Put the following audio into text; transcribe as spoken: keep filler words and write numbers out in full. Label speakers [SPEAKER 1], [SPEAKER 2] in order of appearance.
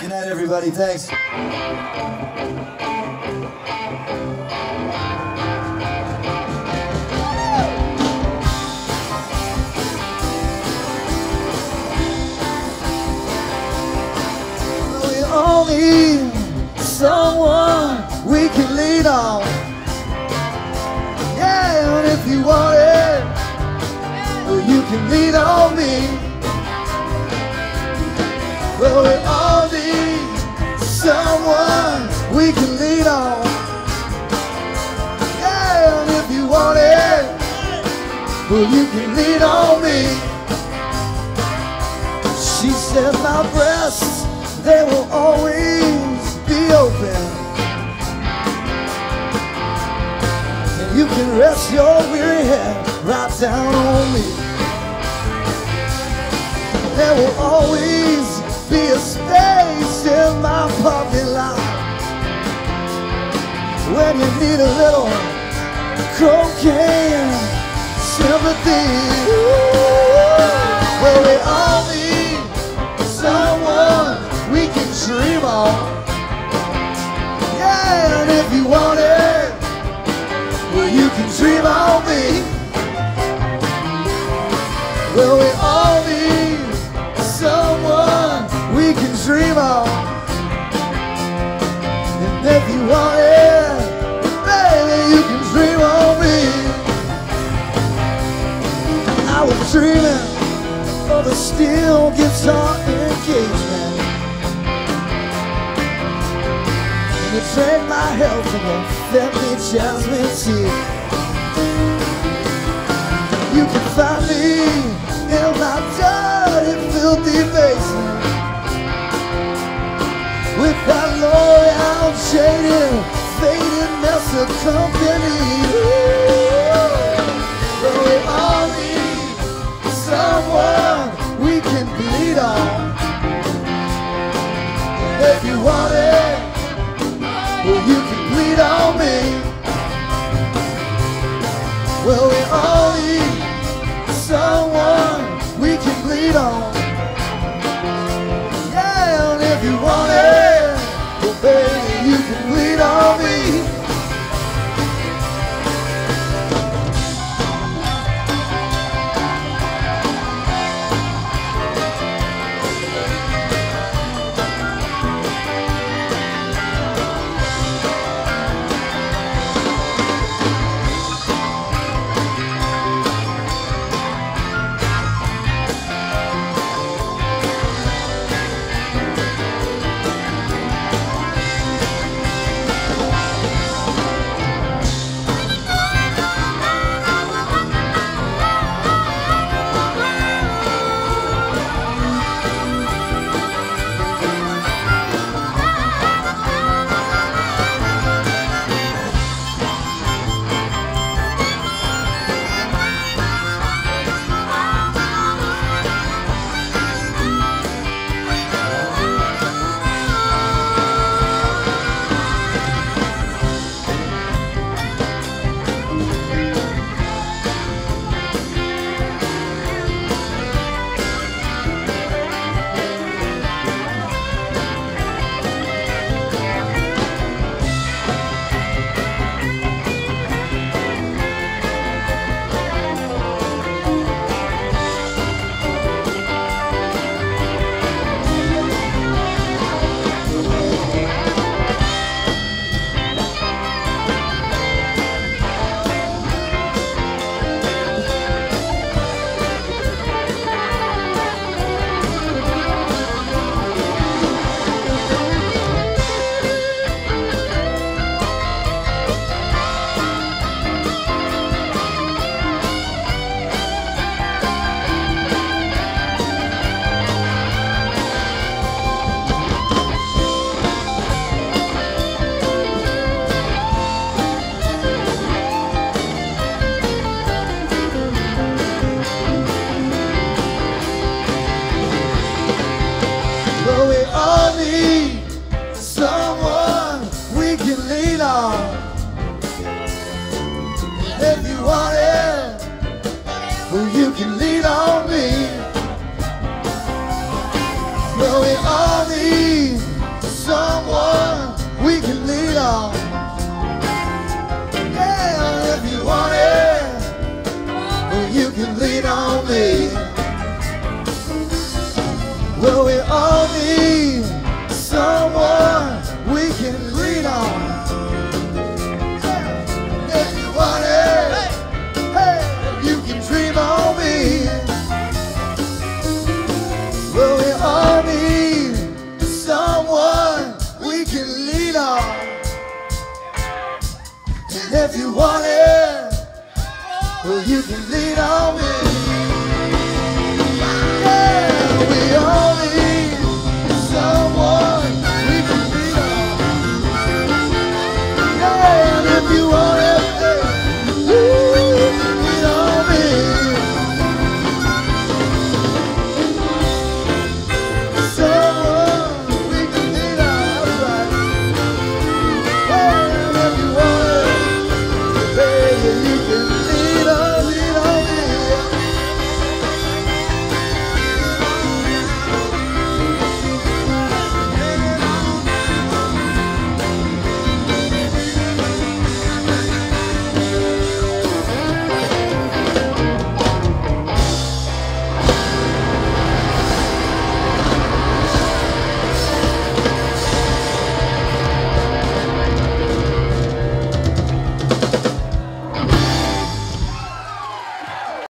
[SPEAKER 1] Good night, everybody. Thanks. We all need someone we can lean on. Yeah, and if you want it, well, you can lean on me. Well, we all need someone we can lean on. Yeah, and if you want it, well, you can lean on me. She said my breasts, they will always be open, and you can rest your weary head right down on me. There will always be a space in my parking lot when you need a little cocaine sympathy. Well, we all need someone we can dream on. Yeah, and if you want it, well, you can dream on me. Well, we all need someone we can dream on. And if you want it, baby, you can dream on me. I was dreaming of a steel guitar engagement, and you drank my health and you fed me jasmine tea. You can find me in my dirty, filthy basement with that low-down, shaded, faded mess of company. But we all need someone we can bleed on. If you want it, well, you can bleed on me. Well, we all need someone we can bleed on. Yeah, and if you want it, well, baby, you can bleed on me. Well, we all need can leave.